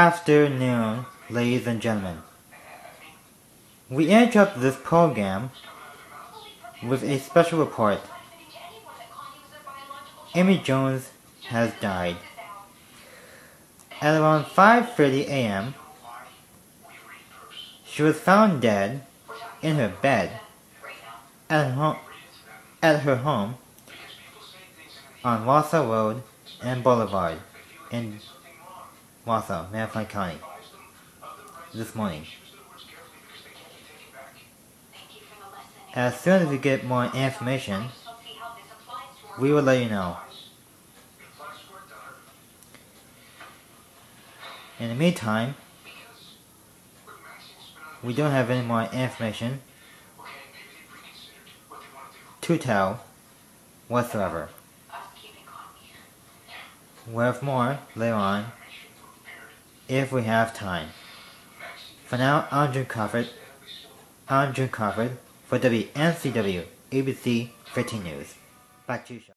afternoon, ladies and gentlemen. We interrupt this program with a special report. Amy Jones has died. At around 5:30 a.m., she was found dead in her bed at her home on Wausau Road and Boulevard in Wausau, Marion County, this morning. As soon as we get more information, we will let you know. In the meantime, we don't have any more information to tell whatsoever. We'll have more later on if we have time. For now, I'm Jim Crawford for WNCW ABC 15 News. Back to you, Sean.